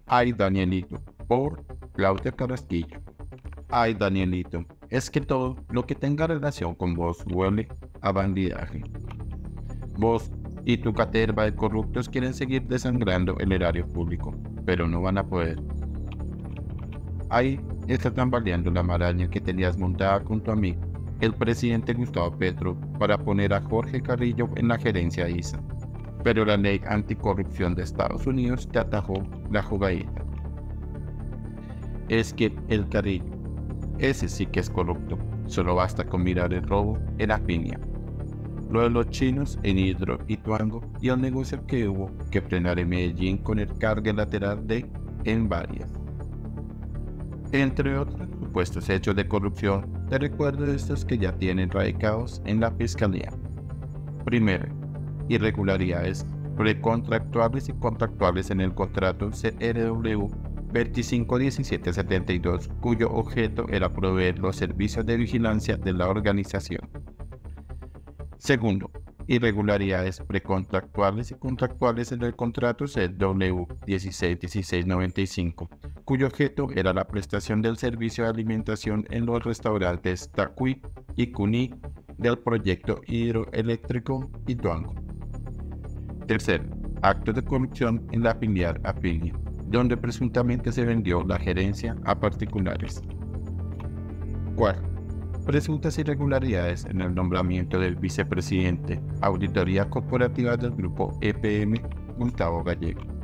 Ay, Danielito, por Claudia Carrasquillo. Ay, Danielito, es que todo lo que tenga relación con vos huele a bandidaje. Vos y tu caterva de corruptos quieren seguir desangrando el erario público, pero no van a poder. Ahí está tambaleando la maraña que tenías montada con tu amigo, el presidente Gustavo Petro, para poner a Jorge Carrillo en la gerencia ISA. Pero la ley anticorrupción de Estados Unidos te atajó la jugadita. Es que el Carrillo, ese sí que es corrupto, solo basta con mirar el robo en Afinia, lo de los chinos en Hidro y Tuango y el negocio que hubo que frenar en Medellín con el cargue lateral de en varias. Entre otros supuestos hechos de corrupción, te recuerdo estos que ya tienen radicados en la Fiscalía. Primero, irregularidades precontractuales y contractuales en el contrato CRW 251772, cuyo objeto era proveer los servicios de vigilancia de la organización. Segundo, irregularidades precontractuales y contractuales en el contrato CW 161695, cuyo objeto era la prestación del servicio de alimentación en los restaurantes Tacuí y Cuní del proyecto hidroeléctrico Ituango. Tercero, actos de corrupción en la filial Afinia, donde presuntamente se vendió la gerencia a particulares. Cuarto, presuntas irregularidades en el nombramiento del vicepresidente, auditoría corporativa del grupo EPM Gustavo Gallego.